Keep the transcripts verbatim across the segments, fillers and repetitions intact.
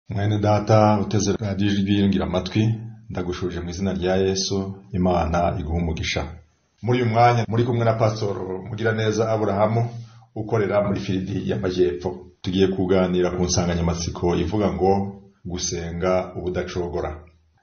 Mwene data uteze radiyo ibingira amatwi ndagushuje mu izina rya Yesu. Imana iguha umugisha. Muri uyu mwanya muri kumwe na Pastor Mugiraneza Aburahamu ukorera muri Filidi y'Amajyepfo. Tugiye kuganira ku nsanganyamatsiko ivuga ngo gusenga ubudacogora.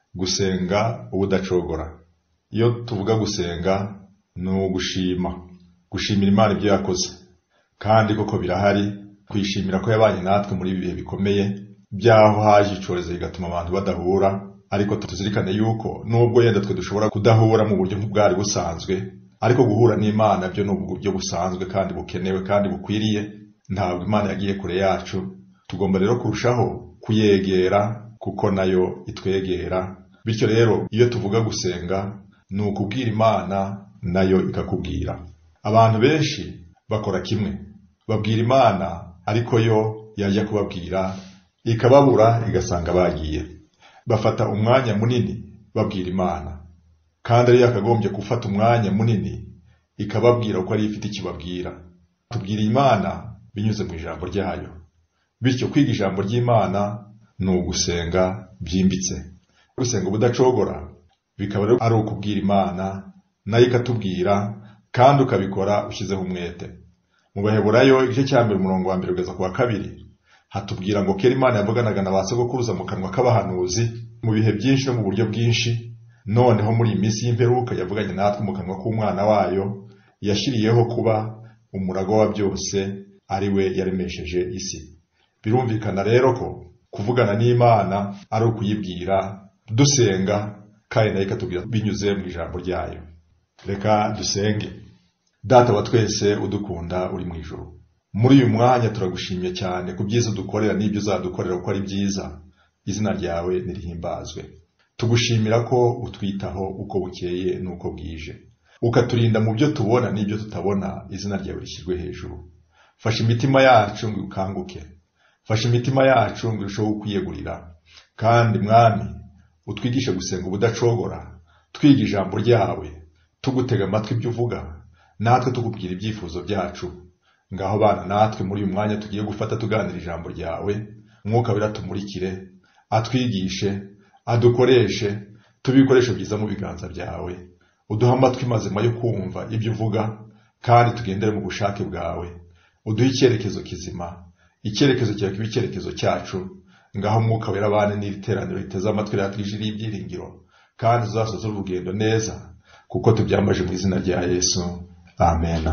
Gusenga ubudacogora. Iyo tuvuga gusenga no gushima. Gushimira Imana ibyo yakoze. Kandi koko birahari kwishimira ko yabanye natwe muri bihe bikomeye. Byaho haje icorezo bigatuma abantu badahura, ariko tuzirikane yuko nubwo yenda twe dushobora kudahura mu buryo bwari busanzwe, ariko guhura n'Imana byo no buryo busanzwe kandi bukenewe kandi bukwiriye. Ntabwo Imana yagiye kure yacu, tugomba rero kurushaho kuyegera kuko nayo itwegera. Bityo rero iyo tuvuga gusenga ni ukubwira Imana nayo ikakubwira. Abantu benshi bakora kimwe, babwira Imana ariko yo yajya kubabwira ikababura igasanga bagiye. Bafata umwanya munini babwira Imana, kandi ari yakagombye gufata umwanya munini ikababwira uko ari ifite ikibabwira. Tubwira Imana binyuze mu ijambo ryayo. Bityo kwiga ijambo ry'Imana ni ugusenga byimbitse. Gusenga ubudacogora bikaba ari ukubwira Imana nayo ikatubwira, kandi ukabikora ushyizeho umwete. Mu Baheburayo igice cya mbere umurongo wa mbere kugeza ku wa kabiri hatubwira ngo kera Imana yavuganaga na ba sogokuruza mu kanwa k'abahanuzi mu bihe byinshi no mu buryo bwinshi, noneho muri iyi minsi y'imperuka yavuganye natwe mu kanwa k'umwana wayo yashyiriyeho kuba umurago wa byose, ari we yaremesheje isi. Birumvikana rero ko kuvugana n'Imana ari ukuyibwira dusenga, kandi nayo ikatubwira binyuze mu ijambo ryayo. Reka dusenge. Data wa twese udukunda uri mu ijuru, muri uyu mwanya turagushimye cyane ku byiza dukorera n'ibyo uzadukorera uko ari byiza. Izina ryawe nirihimbazwe. Tugushimira ko utwitaho uko bukeye n'uko bwije, ukaturinda mu byo tubona n'ibyo tutabona. Izina ryawe rishyirwe hejuru. Fasha imitima yacu ngo ukanguke, fasha imitima yacu ngo irusheho kwiyegurira, kandi Mwami utwigishe gusenga ubudacogora, twiga ijambo ryawe, tugutega amatwi ibyo uvuga, natwe tukubwira ibyifuzo byacu. Ngaho bana natwe muri uyu mwanya tugiye gufata tuganira ijambo ryawe. Mwuka wera tumurikire, atwigishe, adukoreshe, tubikoresho byiza mu biganza byawe. Uduha amatwi mazima yo kumva ibyo uvuga, kandi tugendere mu bushake bwawe. Uduhe icyerekezo kizima, icyerekezo cyawe kibe icyerekezo cyacu. Ngaho Mwuka wera bane n'iri teraniro riteze amatwi ratwijiriye ibyiringiro, kandi uzasoze urugendo neza, kuko tubyambaje mu izina rya Yesu. Amen.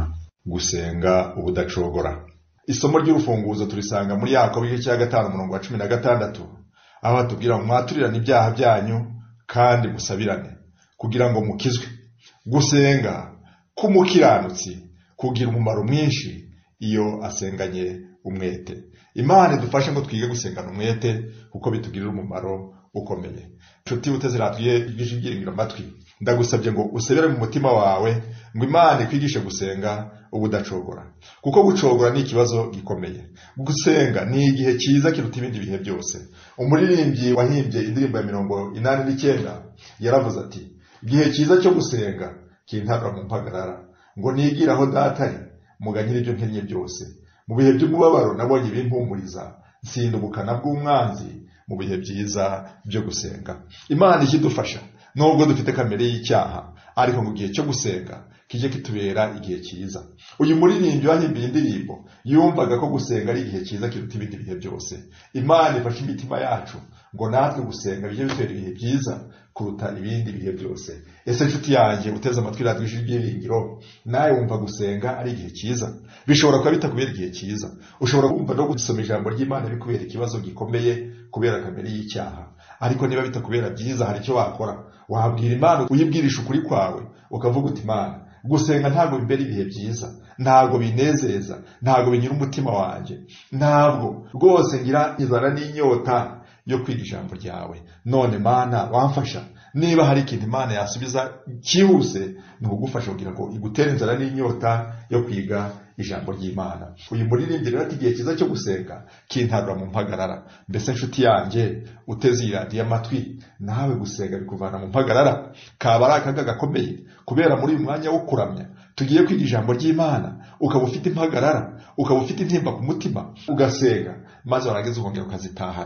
Gusenga ubudacogora. Isomo ry'urufunguzo turisanga muri Yakobo igice cya gatanu umurongo wa cumi na gatandatu, aho batubwira ngo mwaturirane ibyaha byanyu kandi musabirane kugira ngo mukizwe. Gusenga k'umukiranutsi kugira umumaro mwinshi iyo asenganye umwete. Imana idufashe ngo twige gusengana umwete kuko bitugirira umumaro ukomeye. Nshuti uteze radiyo ibingira amatwi, ndagusabye ngo usebere mu mutima wawe ngo Imana ikwigishe gusenga ubudacogora, kuko gucogora ni ikibazo gikomeye. Gusenga ni igihe cyiza kiruta ibindi bihe byose. Umuririmbyi wahimbye indirimbo ya mirongo inani n'icyenda yaravuze ati, igihe cyiza cyo gusenga kintabwa mu mpagarara, ngo nigira aho datari muganyira ibyo nkenye byose. Mu bihe by'umubabaro nabonye ibimpumuriza, nsinda ubukana bw'umwanzi mu bihe byiza byo gusenga. Imana ikidufasha nubwo dufite kamere y'icyaha, ariko mu gihe cyo gusenga kije kitubera igihe cyiza. Uyu muririmbyi wahimbiye indirimbo yumvaga ko gusenga ari igihe cyiza kiruta ibindi bihe byose. Imana ifashe imitima yacu ngo natwe gusenga bije bitera ibihe byiza kuruta ibindi bihe byose. Ese nshuti yanjye uteze amatwi radiyo ibyiringiro, nawe wumva gusenga ari igihe cyiza? Bishobora kuba bitakubera igihe cyiza. Ushobora kumva no gusoma ijambo ry'Imana bikubera ikibazo gikomeye kubera kamere y'icyaha, ariko niba bitakubera byiza hari icyo wakora. Wabwira Imana, uyibwirisha ukuri kwawe, ukavuga uti Imana, gusenga ntabwo bimbera ibihe byiza, ntabwo binezeza, ntabwo binyura umutima wanjye, ntabwo rwose ngira inzara n'inyota yo kwiga ijambo ryawe. None Mana wamfasha, niba hari ikintu Imana yasubiza cyihuse ni ugufasha kugira ngo igutere inzara n'inyota yo kwiga ijambo ry'Imana. Uyu muririmbyi rero ati igihe cyiza cyo gusenga kintabwa mu mpagarara. Mbese nshuti yanjye uteze iyi radiyo amatwi, nawe gusenga bikuvana mu mpagarara? Kaba ari akaga gakomeye, kubera muri uyu mwanya wo kuramya tugiye kwiga ijambo ry'Imana ukaba ufite impagarara, ukaba ufite intimba ku mutima, ugasenga maze warangiza ukongera ukazitahana.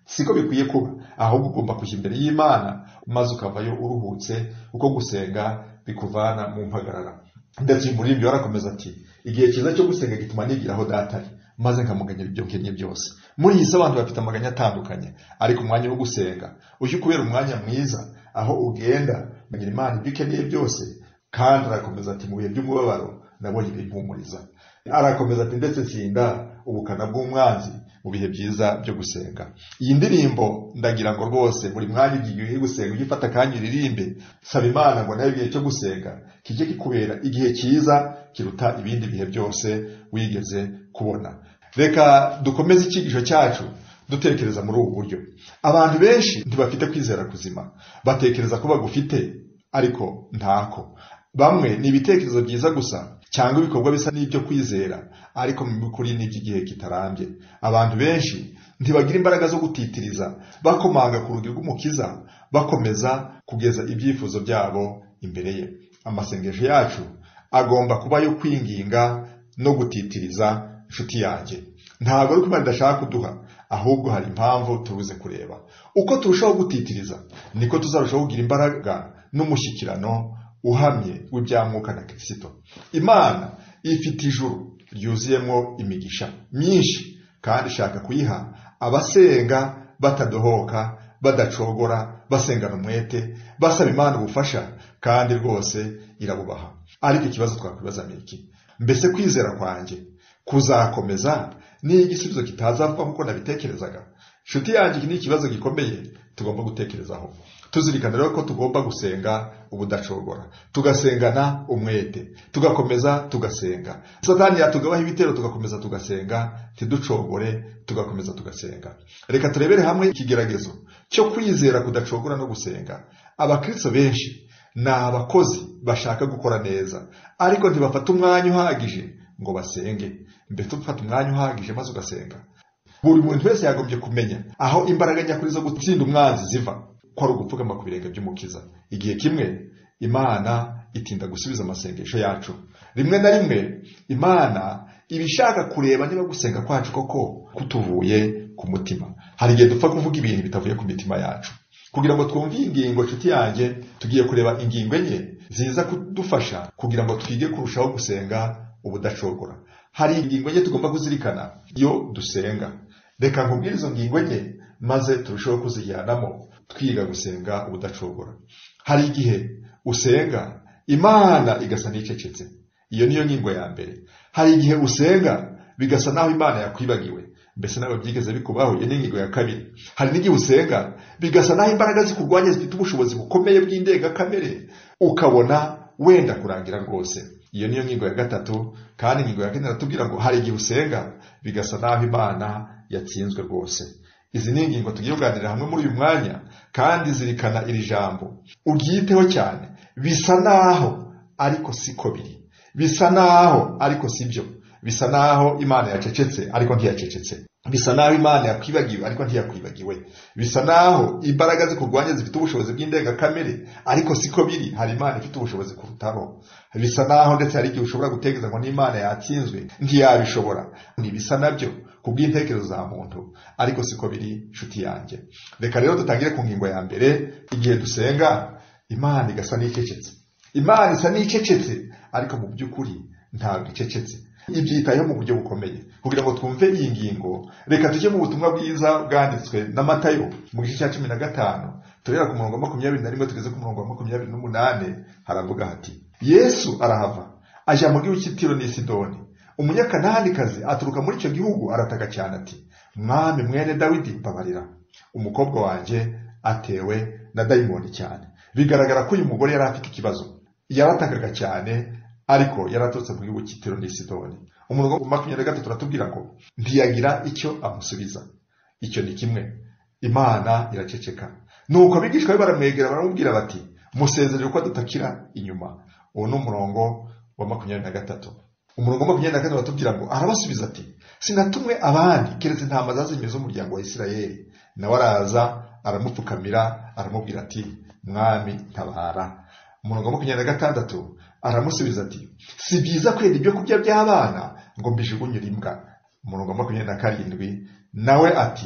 siko bikwiye kuba, ahubwo ugomba kujya imbere y'Imana maze ukavayo uruhutse, uko gusenga bikuvana mu mpagarara. Ndetse umuririmbyi warakomeza ati, igihe cyiza cyo gusenga gituma nigiraho datari maze nkamuganyira ibyo nkenye byose. Muri iyi si abantu bafite amaganya atandukanye, ariko umwanya wo gusenga ujye kubera umwanya mwiza, aho ugenda ugira Imana ibyo ukeneye byose. Kandi arakomeza ati, mu bihe by'umubabaro nabonye ibimpumuriza. Arakomeza ati, ndetse sinda ubukana bw'umwanzi mu bihe byiza byo gusenga. Iyi ndirimbo ndagira ngo rwose buri mwanya ugiye gusenga ugifata kandi uririmbe, saba Imana ngo nayo igihe cyo gusenga kijye kikubera igihe cyiza kiruta ibindi bihe byose wigeze kubona. Reka dukomeze icyigisho cyacu dutekereza muri ubu buryo. Abantu benshi ntibafite kwizera kuzima, batekereza ko bagufite ariko ntako. Bamwe ni ibitekerezo byiza gusa cyangwa ibikorwa bisa n'ibyo kwizera, ariko mu by'ukuri ni iby'igihe kitarambye. Abantu benshi ntibagira imbaraga zo gutitiriza bakomanga ku rugi rw'Umukiza, bakomeza kugeza ibyifuzo byabo imbere ye. Amasengesho yacu agomba kuba yo kwinginga no gutitiriza. Inshuti yanjye, ntabwo ari uko Imana idashaka kuduha, ahubwo hari impamvu tubuze kureba. Uko turushaho gutitiriza niko tuzarushaho kugira imbaraga n'umushyikirano uhamye w'ibyamwuka na Kristo. Imana ifite ijuru ryuzuyemo imigisha myinshi kandi ishaka kuyiha abasenga batadohoka, badacogora, basengana umwete, basaba Imana ubufasha, kandi rwose irabubaha. Ariko ikibazo twakwibaza ni iki? Mbese kwizera kwanjye kuzakomeza ni igisubizo kitazava nk'uko nabitekerezaga? Inshuti yanjye, iki ni ikibazo gikomeye tugomba gutekerezaho. Tuzirikana rero ko tugomba gusenga ubudacogora, tugasengana umwete, tugakomeza tugasenga. Satani yatugabaho ibitero, tugakomeza tugasenga, tiducogore, tugakomeza tugasenga. Reka turebere hamwe ikigeragezo cyo kwizera kudacogora no gusenga. Abakristo benshi ni abakozi bashaka gukora neza, ariko ntibafata umwanya uhagije ngo basenge. Mbese ufata umwanya uhagije maze ugasenga? Buri muntu wese yagombye kumenya aho imbaraga nyakuri zo gutsinda umwanzi ziva, ko ari ugupfukama ku birenge by'Umukiza. Igihe kimwe Imana itinda gusubiza amasengesho yacu. Rimwe na rimwe Imana ibishaka kureba niba gusenga kwacu koko kutuvuye ku mutima. Hari igihe dupfa kuvuga ibintu bitavuye ku mitima yacu. Kugira ngo twumve ingingo, nshuti yanjye, tugiye kureba ingingo enye ziza kudufasha kugira ngo twige kurushaho gusenga ubudacogora. Hari ingingo enye tugomba kuzirikana iyo dusenga. Reka nkubwire izo ngingo enye maze turushaho kuzijyanamo twiga gusenga ubudacogora. Hari igihe usenga Imana igasa n'icecetse. Iyo niyo ngingo ya mbere. Hari igihe usenga bigasa naho Imana yakwibagiwe. Mbese nawe byigeze bikubaho? Iyo ni ingingo ya kabiri. Hari n'igihe usenga bigasa naho imbaraga zikurwanya zifite ubushobozi bukomeye bw'indengakamere, ukabona wenda kurangira rwose. Iyo niyo ngingo ya gatatu. Kandi ingingo ya kane iratubwira ngo hari igihe usenga bigasa naho Imana yatsinzwe rwose. Izi ni ingingo tugiye kuganirira hamwe muri uyu mwanya, kandi zirikana iri jambo uryiteho cyane. Bisa naho ariko siko biri. Bisa naho ariko sibyo. Bisa naho Imana yacecetse ariko ntiyacecetse. Bisa naho Imana yakwibagiwe ariko ntiyakwibagiwe. Bisa naho imbaraga zikurwanya zifite ubushobozi bw'indengakamere ariko siko biri. Hari Imana ifite ubushobozi kurutaho. Bisa naho ndetse hari igihe ushobora gutekereza ngo n'Imana yatsinzwe ntiyabishobora. Ntibisa nabyo kubw'intekerezo za muntu, ariko siko biri, nshuti yanjye. Reka rero dutangire ku ngingo ya mbere. Igihe dusenga Imana igasa n'icecetse. Imana isa n'icecetse ariko mu by'ukuri ntabwo icecetse. Ibyitayeho mu buryo bukomeye. Kugira ngo twumve iyi ngingo, reka tujye mu butumwa bwiza bwanditswe na Matayo mu gice cya cumi na gatanu, turera ku murongo wa makumyabiri na rimwe tugeze ku murongo wa makumyabiri n'umunane. Haravuga hati, Yesu arahava ajya mu gihugu cy'i Tiro n'i Sidoni. Umunyakananikazi aturuka muri icyo gihugu arataka cyane ati, Mwami mwene Dawidi, mbabarira, umukobwa wanjye atewe na dayimoni cyane. Bigaragara ko uyu mugore yari afite ikibazo. Yaratakaga cyane, ariko yaratotse mu gihugu cy'i Tiro n'i Sidoni. Umurongo wa makumyabiri na gatatu turatubwira ngo ntiyagira icyo amusubiza. Icyo ni kimwe. Imana iraceceka. Nuko abigishwa be baramwegera baramubwira bati, musezerere uko dutakira inyuma. Uwo ni umurongo wa makumyabiri na gatatu. Umurongo wa makumyabiri na kane batubwira ngo arabasubiza ati, sinatumwe abandi keretse intama zazimiye z'umuryango wa Isirayeli. Nawe araza aramupfukamira aramubwira ati, Mwami ntabara. Umurongo wa makumyabiri na gatandatu aramusubiza ati, si byiza kwenda ibyo kurya by'abana ngo mbijugunyure imbwa. Umurongo wa makumyabiri na karindwi nawe ati,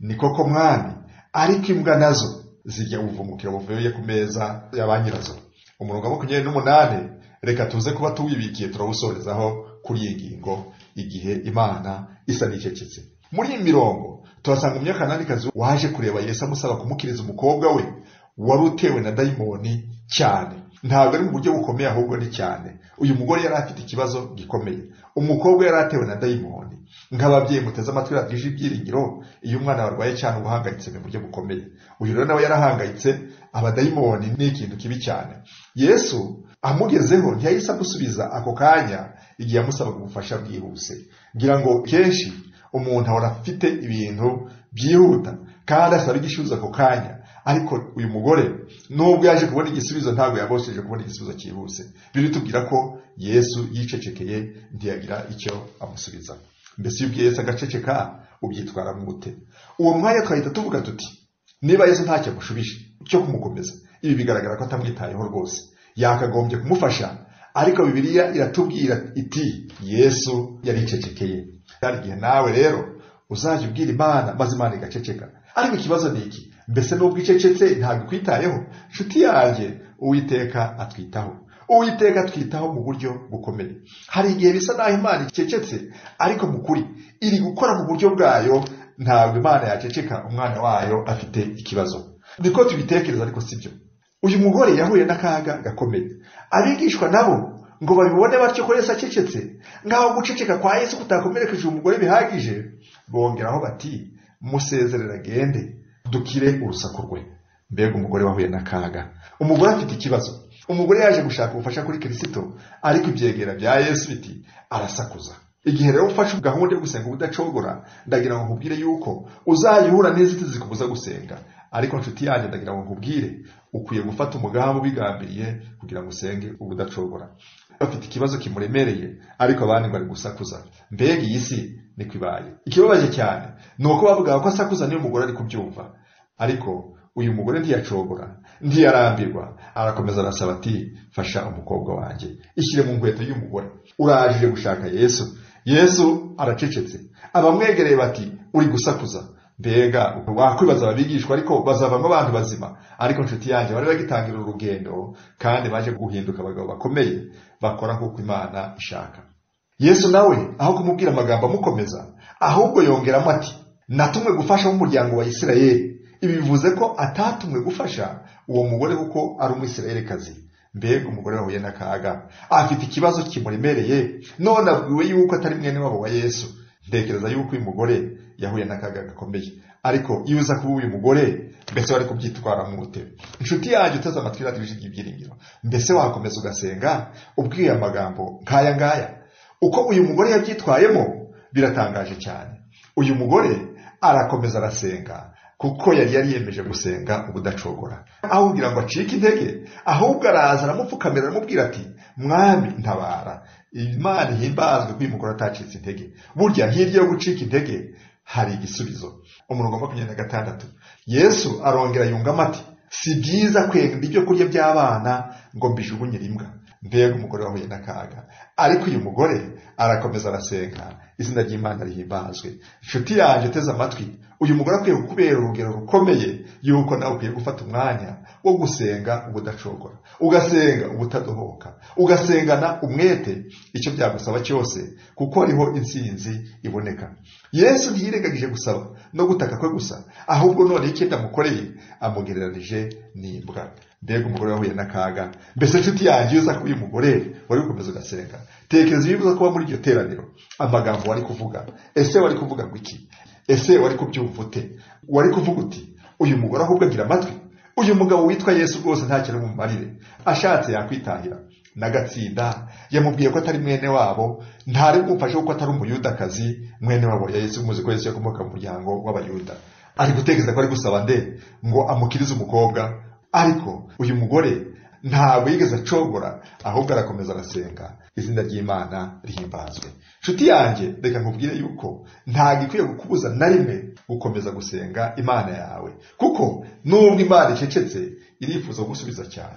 ni koko mwami, ariko imbwa nazo zirya ubuvumukiro buvuye ku meza ya ba nyirazo. Umurongo wa makumyabiri n'umunani reka tuze kuba tuwibikiye turawusorezaho kuri iyi ngingo, igihe Imana isa n'icecetse. Muri iyi mirongo tuhasanga umunyakananikazi waje kureba Yesu amusaba kumukiriza umukobwa we wari utewe na dayimoni cyane. Ntabwo ari mu buryo bukomeye, ahubwo ni cyane. Uyu mugore yari afite ikibazo gikomeye. Umukobwa yari atewe na dayimoni. Nk'ababyeyi muteze amatwi radije ibyiringiro, iyo umwana warwaye cyane ubuhangayitse mu buryo bukomeye. Uyu rero nawe yarahangayitse, abadayimoni ni ikintu kibi cyane. Yesu amugezeho ntiyahise amusubiza ako kanya igihe yamusabaga ubufasha bwihuse. Ngira ngo kenshi umuntu ahora afite ibintu byihuta kandi asaba igisubizo ako kanya, ariko uyu mugore nubwo yaje kubona igisubizo ntabwo yabosheje kubona igisubizo cyihuse. Biritubwira ko Yesu yicecekeye, ntiyagira icyo amusubiza. Mbese iyo ubwiye Yesu agaceceka ubyitwara mute? Uwo mwanya twahita tuvuga tuti niba Yesu ntacyo amushubije cyo kumukomeza, ibi bigaragara ko atamwitayeho rwose. Yakagombye kumufasha, ariko Bibiliya iratubwira iti Yesu yaricecekeye. Kandi igihe nawe rero uzajya ubwira Imana maze Imana igaceceka. Ariko ikibazo ni iki? Mbese nubwo icecetse ntabwo ikwitayeho? Nshuti yanjye, Uwiteka atwitaho. Uwiteka atwitaho mu buryo bukomeye. Hari igihe bisa naho Imana icecetse, ariko mu kuri iri gukora mu buryo bwayo. Ntabwo Imana yaceceka umwana wayo afite ikibazo. Niko tubitekereza, ariko sibyo. Uyu mugore yahuye n'akaga gakomeye. Abigishwa nabo ngo babibone batyo ko Yesu acecetse, ngaho guceceka kwa Yesu kutakomerekeje umugore bihagije, bongeraho bati musezerera agende dukire urusaku rwe. Mbega umugore wahuye n'akaga. Umugore afite ikibazo. Umugore yaje gushaka ubufasha kuri Kristo, ariko ibyegera bya Yesu biti arasakuza. Igihe rero ufashe gahunda yo gusenga ubudacogora, ndagira ngo nkubwire yuko uzayihura n'inzitizi zikubuza gusenga. Ariko nshuti yanjye, ndagira ngo nkubwire ukwiye gufata umugambi ubigambiriye kugira ngo usenge ubudacogora. Bafite ikibazo kimuremereye, ariko abandi bari gusakuza. Mbega iyi si niko ibaye. Ikibabaje cyane ni uko bavuga ko asakuza niyo umugore ari kubyumva, ariko uyu mugore ntiyacogora, ntiyarambirwa, arakomeza arasaba ati fasha umukobwa wanjye. Ishyire mu nkweto y'umugore. Uraje gushaka Yesu. Yesu aracecetse. Abamwegereye bati uri gusakuza. Mbega wakwibaza ababigishwa, ariko bazavamo abantu bazima. Ariko nshuti yanjye, bari bagitangira urugendo kandi baje guhinduka abagabo bakomeye bakora nk'uko Imana ishaka. Yesu nawe aho kumubwira amagambo amukomeza, ahubwo yongeramo ati natumwe gufasha umuryango wa Isirayeli. Ibi bivuze ko atatumwe gufasha uwo mugore kuko ari umwisirayelikazi. Mbega umugore wahuye n'akaga, afite ikibazo kimuremereye, none abwiwe yuko atari mwene wabo wa Yesu. Ntekereza yuko uyu mugore yahuye n'akaga gakomeye, ariko iyo uza kuba uyu mugore, mbese wari kubyitwara mute? Inshuti yanjye uteze amatwi radije y'ibyiringiro, mbese wakomeza ugasenga ubwiye amagambo nkaya ngaya? Uko uyu mugore yabyitwayemo biratangaje cyane. Uyu mugore arakomeza arasenga kuko yari yariyemeje gusenga ubudacogora. Aho kugira ngo acike intege, ahubwo araza aramupfukamira aramubwira ati mwami ntabara. Imana ihimbazwe ko uyu mugore atacitse intege. Burya hirya yo gucika intege hari igisubizo. Umurongo wa makumyabiri na gatandatu, Yesu arongera yungamo ati si byiza kwenda ibyo kurya by'abana ngo mbijugunyire imbwa. Mbega umugore wahuye n'akaga, ariko uyu mugore arakomeza arasenga. Izina ry'Imana rihimbazwe. Inshuti yanjye uteze amatwi, uyu mugore akwiye kukubera urugero rukomeye yuko nawe ukwiye gufata umwanya wo gusenga ubudacogora, ugasenga ubutadohoka, ugasengana umwete icyo byagusaba cyose, kuko hariho intsinzi iboneka. Yesu ntiyirengagije gusaba no gutaka kwe gusa, ahubwo none icyo ndamukoreye amugereranije n'imbwa. Mbega umugore wahuye n'akaga. Mbese inshuti yanjye uza kuba uyu mugore wari gukomeza ugasenga, tekereza ibibuza kuba muri iryo teraniro, amagambo wari kuvuga. Ese wari kuvuga ngo iki? Ese wari kubyumva ute? Wari kuvuga uti uyu mugore ahubwo agira amatwi? Uyu mugabo witwa Yesu rwose nta kintu mumarire, ashatse yakwitahira. Nagatsinda yamubwiye ko atari mwene wabo, ntari bumfashe kuko atari umuyudakazi, mwene wabo ya Yesu. Muzi ko Yesu yakomoka mu muryango w'abayuda. Ari gutekereza ko ari gusaba nde ngo amukirize umukobwa, ariko uyu mugore ntabwo yigeze acogora, ahubwo arakomeza arasenga. Izina ry'Imana rihimbazwe. Nshuti yanjye, reka nkubwire yuko ntabwo ikwiye kukubuza na rimwe gukomeza gusenga Imana yawe, kuko nubwo Imana icecetse irifuza gusubiza cyane.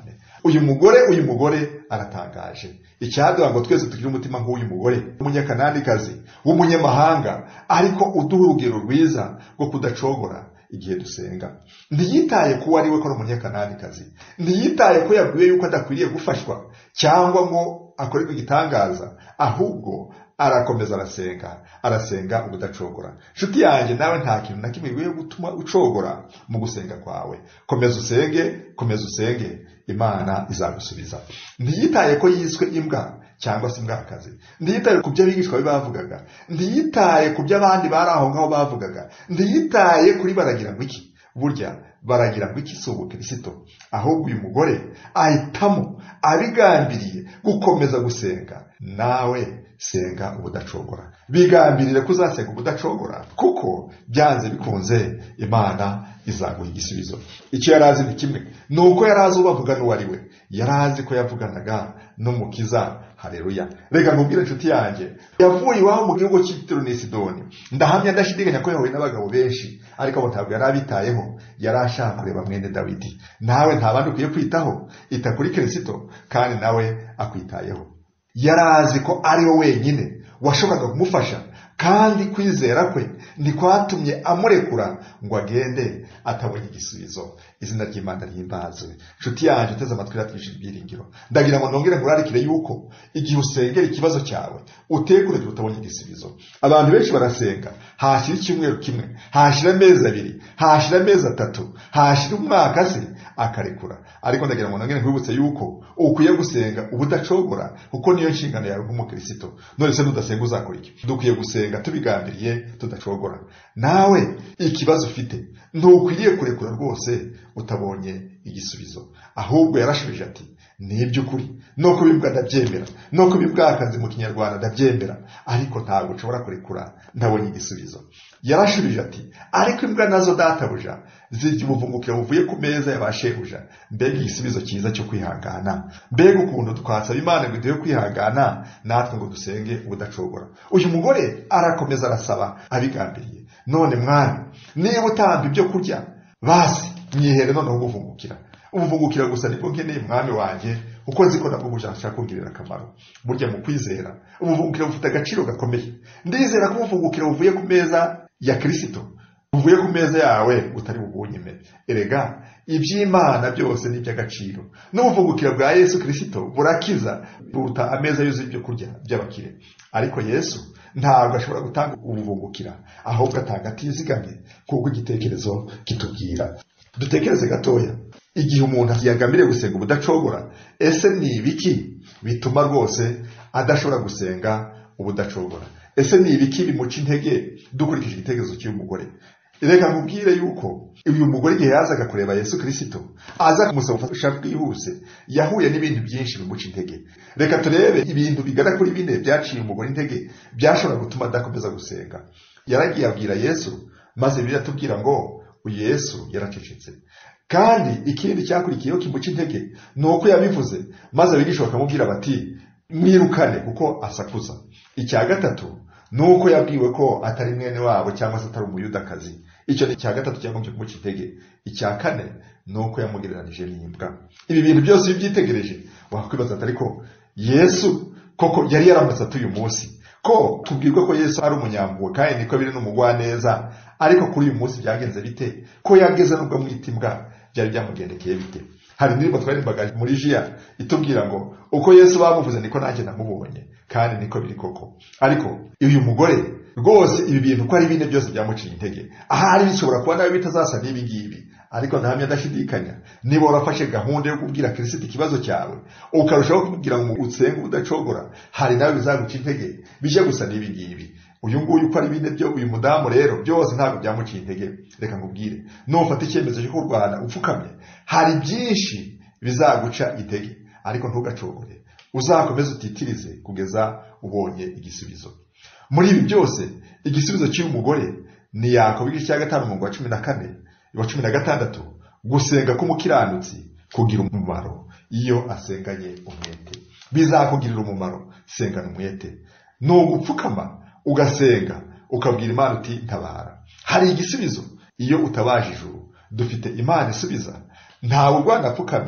uyu mugore uyu mugore aratangaje. Icyaduha ngo twese tugire umutima nk'uyu mugore umunyakananikazi w'umunyamahanga, ariko uduha urugero rwiza rwo kudacogora igihe dusenga. Ntiyitaye ko ari we ko ari umunyakananikazi, ntiyitaye ko yabwiwe yuko adakwiriye gufashwa cyangwa ngo akorerwe igitangaza, ahubwo arakomeza arasenga arasenga ubudacogora. Nshuti yanjye, nawe nta kintu na kimwe bigiye gutuma ucogora mu gusenga kwawe. Komeza usenge, komeza usenge, Imana izagusubiza. Ntiyitaye ko yiswe imbwa cyangwa se imbwakazi, ntiyitaye ku byo abigishwa be bavugaga, ntiyitaye ku byo abandi bari aho ngaho bavugaga, ntiyitaye kuri baragira ngo iki. Burya baragira ngo iki si ubukristo, ahubwo uyu mugore ahitamo abigambiriye gukomeza gusenga. Nawe senga ubudacogora, bigambirire kuzasenga ubudacogora, kuko byanze bikunze Imana izaguha igisubizo. Icyo yarazi ni kimwe, nuko yarazi ubavuga n'uwo ari we, yarazi ko yavuganaga n'umukiza. Haleluya. Reka nkubwire nshuti yanjye, yavuye iwaho mu gihugu cy'Itiro n'i Sidoni. Ndahamya ndashidikanya ko yahuye n'abagabo benshi, ariko abo ntabwo yari abitayeho, yari ashaka kureba mwene Dawidi. Nawe nta bandi ukwiye kwitaho, ita kuri Kristo kandi nawe akwitayeho. Yarazi ko ari we wenyine washoboraga kumufasha, kandi kwizera kwe ntikwatumye amurekura ngo agende atabonye igisubizo. Izina ry'Imana ry'imbazwe. Nshuti yanjye uteze amatwi ratwishije ibyiringiro, ndagira ngo nongere nkurarikire yuko igihe usengera ikibazo cyawe utekure utabonye igisubizo. Abantu benshi barasenga, hashira icyumweru kimwe, hashira amezi abiri, hashira amezi atatu, hashira umwaka se akarekura. Ariko ndagira ngo nongere nkwibutse yuko ukwiye gusenga ubudacogora, kuko niyo nshingano yawe nk'umukristo. None se nudasenga uzakora iki? Dukwiye gusenga tubigambiriye tudacogora. Nawe ikibazo ufite ntukwiriye kurekura rwose utabonye igisubizo, ahubwo yarashubije ati niby'ukuri, no kubimbwa ndabyemera, no kubimbwakazi mu Kinyarwanda ndabyemera, ariko ntabwo nshobora kurekura ntabonye igisubizo. Yarashubije ati ariko imbwa nazo databuja zirya ubuvungukira buvuye ku meza y'abashebuja. Mbega igisubizo cyiza cyo kwihangana, mbega ukuntu twasaba Imana ngo iduhe kwihangana natwe ngo dusenge ubudacogora. Uyu mugore arakomeza arasaba abigambiriye, none mwami, niba utamba ibyo kurya basi myihere noneho ubuvungukira. Ubuvungukira gusa nibwo nkeneye mwami wanjye, uko nzi ko nabwo bushaka kungirira akamaro. Burya mu kwizera ubuvungukira bufite agaciro gakomeye. Ndizera ko ubuvungukira buvuye ku meza ya Kristo, buvuye ku meza yawe utari bubunyime. Erega iby'Imana byose ni iby'agaciro, n'ubuvungukira bwa Yesu Kristo burakiza buruta ameza yuzuye ibyo kurya by'abakire. Ariko Yesu ntabwo ashobora gutanga ubuvungukira, ahubwo atanga atizigamye, kuko igitekerezo kitubwira. Dutekereze gatoya, igihe umuntu yagambiriye gusenga ubudacogora, ese ni ibiki bituma rwose adashobora gusenga ubudacogora? Ese ni ibiki bimuca intege dukurikije igitekerezo cy'uyu mugore? Reka nkubwire yuko uyu mugore igihe yazaga kureba Yesu Kristo, aza kumusaba ubufasha bwihuse, yahuye n'ibintu byinshi bimuca intege. Reka turebe ibintu bigana kuri bine byaciye umugore intege, byashobora gutuma adakomeza gusenga. Yaragiye abwira Yesu, maze biratubwira ngo uyu Yesu yaracecetse. Kandi ikindi cyakurikiyeho kimuca intege nuko yabivuze, maze abigishwa bakamubwira bati mwirukane kuko asakuza. Icya gatatu nuko yabwiwe ko atari mwene wabo cyangwa se atari umuyudakazi. Icyo ni cya gatatu cyagombye kumuca intege. Icya kane nuko yamugereranije n'imbwa. Ibi bintu byose byitegereje wakwibaza atari ko Yesu koko yari yaramutse atuye umunsi, ko tubwirwa ko Yesu ari umunyampuhwe kandi niko biri n'umugwaneza, ariko kuri uyu munsi byagenze bite ko yageze nubwo mwita imbwa? Byari byamugendekeye bite? Hari indirimbo twaririmbaga muri Jia itubwira ngo uko Yesu bamuvuze niko nanjye namubonye, kandi niko biri koko. Ariko uyu mugore rwose ibi bintu ko ari bine byose byamuciye intege. Ahari bishobora kuba nawe bitazasa n'ibi ngibi, ariko ntahamya ndashidikanya niba warafashe gahunda yo kubwira Kristo ikibazo cyawe, ukarushaho kumubwira ngo usenge udacogora, hari nawe bizaguca intege bije gusa n'ibi ngibi. Uyu nguyu uko ari bine byo uyu mudamu rero byose ntabwo byamuciye intege. Reka nkubwire, nufata icyemezo cyo kurwana upfukamye, hari byinshi bizaguca intege, ariko ntugacogore, uzakomeze utitirize kugeza ubonye igisubizo. Muri ibi byose igisubizo cy'uyu mugore ni Yakobo igice cya gatanu umurongo wa cumi na kane wa cumi na gatandatu, gusenga k'umukiranutsi kugira umumaro iyo asenganye umwete. Bizakugirira umumaro, sengana umwete. Nugupfukama ugasenga ukabwira Imana uti ntabara, hari igisubizo iyo utabaje ijuru. Dufite Imana isubiza. Ntawe urwana apfukamye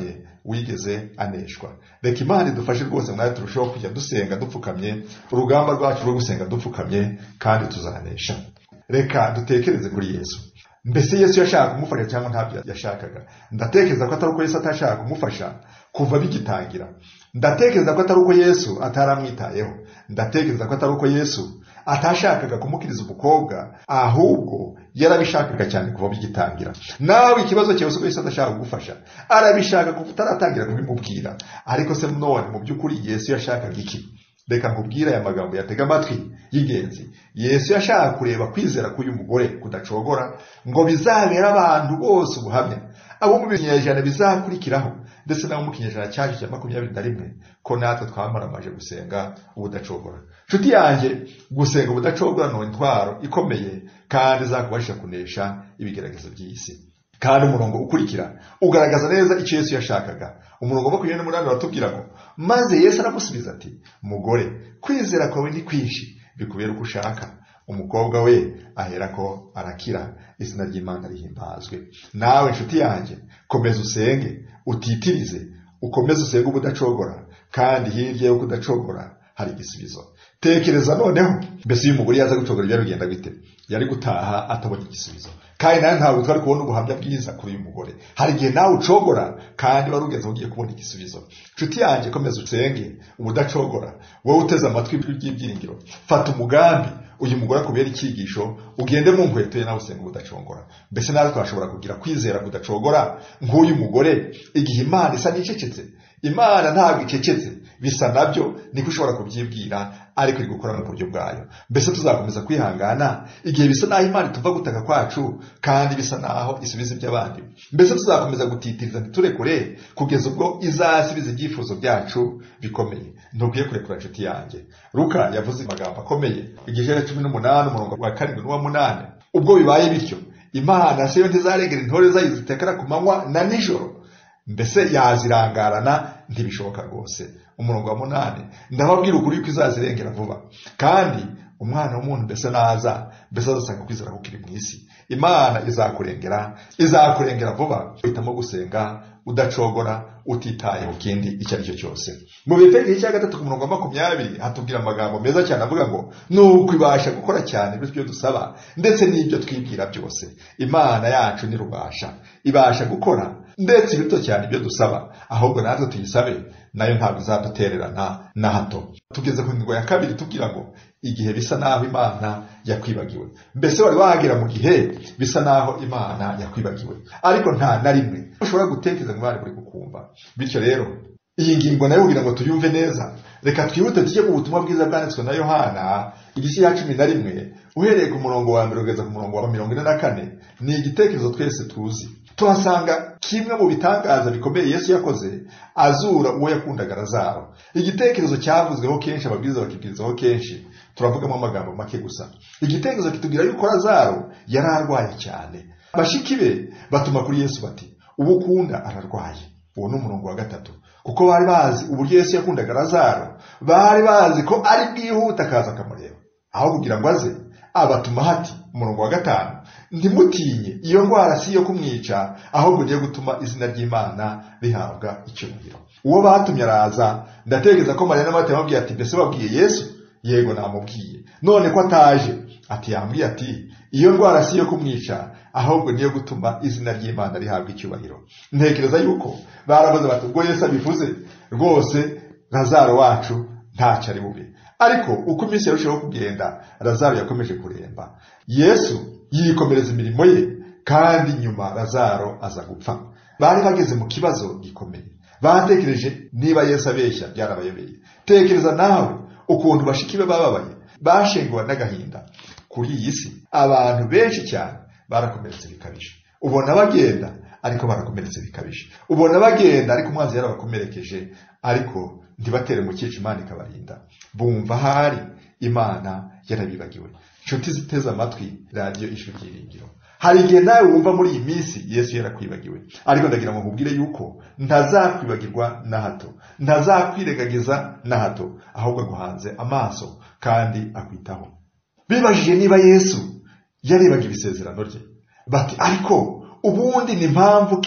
wigeze aneshwa. Reka Imana idufashe rwose mwari turushaho kujya dusenga dupfukamye, urugamba rwacu rwo gusenga dupfukamye kandi tuzanesha. Reka dutekereze kuri Yesu. Mbese Yesu yashaka kumufasha cyangwa ntabyo yashakaga? Ndatekereza ko atari uko Yesu atashaka kumufasha kuva bigitangira. Ndatekereza ko atari uko Yesu ataramwitayeho. Ndatekereza ko atari uko Yesu atashakaga kumukiriza umukobwa, ahubwo yarabishakaga cyane kuva bigitangira. Nawe ikibazo cyose Yesu adashaka kugufasha, arabishaka kuva utaratangira kubimubwira. Ariko se none mu by'ukuri Yesu yashakaga iki? Reka nkubwira aya magambo yatega amatwi y'ingenzi. Yesu yashaka kureba kwizera k'uyu mugore kudacogora ngo bizabera abantu bose ubuhamya, abo mu binyejana bizakurikiraho ndetse nabo mu kinyejana cyaje cya makumyabiri na rimwe, ko natwe twamaramaje gusenga ubudacogora. Nshuti yanjye, gusenga ubudacogora no intwaro ikomeye kandi izakubasha kunesha ibigeragezo by'isi. Kandi umurongo ukurikira ugaragaza neza icyo Yesu yashakaga. Umurongo wa makumyabiri n'umunani uratubwira ngo maze Yesu aramusubiza ati, mugore, kwizera kwawe ni kwinshi, bikubera uko ushaka. Umukobwa we aherako arakira, izina ry'Imana rihimbazwe. Nawe nshuti yanjye, komeza usenge, utitirize, ukomeze usenge ubudacogora, kandi hirya yo kudacogora hari igisubizo. Tekereza noneho, mbese uyu mugore yaza gucogora ibyo bigenda bite? Yari gutaha atabonye igisubizo. Kandi nawe ntabwo twari kubona ubuhamya bwiza kuri uyu mugore. Hari igihe nawe ucogora kandi warugeze ugiye kubona igisubizo. Nshuti yanjye, komeza usenge ubudacogora, wowe uteze amatwi y'ibyiringiro. Fata umugambi uyu mugore akubera icyigisho, ugende mu nkweto ye nawe usenga ubudacogora. Mbese nawe twashobora kugira kwizera kudacogora nk'uyu mugore igihe Imana isa n'icecetse. Imana ntabwo icecetse, bisa nabyo niko ushobora kubyibwira, ariko iri gukora mu buryo bwayo. Mbese tuzakomeza kwihangana igihe bisa naho Imana tuva gutaka kwacu kandi bisa naho isubiza iby'abandi? Mbese tuzakomeza gutitiriza ntiturekure kugeza ubwo izasubiza ibyifuzo byacu bikomeye? Ntukwiye kurekura nshuti yanjye. Luka yavuze amagambo akomeye igice cya cumi n'umunani umurongo wa karindwi n'uwa munani. Ubwo bibaye bityo, Imana siyo ntizarengera intore zayo zitekera ku manywa na nijoro, mbese yazirangarana? Ntibishoboka rwose. Umurongo wa munani, ndababwira ukuri ko izazirengera vuba. Kandi umwana w'umuntu mbese naza, mbese azasanga kwizera kukiri mu isi. Imana izakurengera, izakurengera vuba. Uhitamo gusenga udacogora, utitaye ku kindi icyo ari cyo cyose. Mu Befeso cya gatatu ku murongo wa makumyabiri hatubwira amagambo meza cyane avuga ngo nuko ibasha gukora cyane ibyo dusaba ndetse n'ibyo twibwira byose. Imana yacu ni rubasha, ibasha gukora ndetse bito cyane ibyo dusaba, ahubwo natwe tuyisabe nayo ntabwo izadutererana na hato. Tugeze ku ngingo ya kabiri tubwira ngo igihe bisa naho Imana yakwibagiwe. Mbese wari wahagera mu gihe bisa naho Imana yakwibagiwe? Ariko nta na rimwe ushobora gutekereza ngo Imana buri kukumva. Bityo rero iyi ngingo nayo kugira ngo tuyumve neza, reka twihute tujye mu butumwa bwiza bwanditswe na Yohana igice cya cumi na rimwe uhereye ku murongo wa mbere ugeza ku murongo wa mirongo ine na kane. Ni igitekerezo twese tuzi. Tuhasanga kimwe mu bitangaza bikomeye Yesu yakoze azura uwo yakundaga Lazaro. Igitekerezo cyavuzweho kenshi, ababwiriza bakibwirizaho kenshi, turavugamo amagambo make gusa. Igitekerezo kitubwira yuko Lazaro yari arwaye cyane. Bashiki be batuma kuri Yesu bati, ubu ukunda ararwaye. Uwo ni umurongo wa gatatu. Kuko bari bazi uburyo Yesu yakundaga Lazaro, bari bazi ko ari bwihuta akaza akamureba. Aho kugira ngo aze, abatuma hati, umurongo wa gatanu, ntimutinye, iyo ndwara si iyo kumwica, ahubwo niyo gutuma izina ry'Imana rihabwa icyubahiro. Uwo batumye araza. Ndatekereza ko Mariya na Marita bamubwiye ati, mbese wabwiye Yesu? Yego, namubwiye. None ko ataje? Ati, yambwiye ati, iyo ndwara si iyo kumwica, ahubwo niyo gutuma izina ry'Imana rihabwa icyubahiro. Ntekereza yuko baravuze bati, ubwo Yesu abivuze rwose Lazaro wacu ntacyo ari bube. Ariko uko iminsi yarushaho kugenda, Lazaro yakomeje kuremba. Yesu yikomereza imirimo ye, kandi nyuma Lazaro aza gupfa. Bari bageze mu kibazo gikomeye. Batekereje niba Yesu abeshya byarabayobeye. Tekereza nawe ukuntu bashiki be bababaye, bashenguwe n'agahinda. Kuri iyi si abantu benshi cyane barakomeretse bikabije. Ubona bagenda ariko barakomeretse bikabije. Ubona bagenda ariko umwanzi yarabakomerekeje, ariko ntibatere mu cyica Imana ikabarinda. Bumva hari Imana yarabibagiwe. Nshuti ziteze amatwi radio Ijwi ry'Ibyiringiro, hari igihe nawe wumva muri iyi minsi Yesu yarakwibagiwe, ariko ndagira ngo nkubwire yuko ntazakwibagirwa na hato, ntazakwiregagiza na hato, ahubwo aguhanze amaso kandi akwitaho. Bibajije niba Yesu yarebaga ibisezerano rye, bati ariko ubundi ni mpamvu ki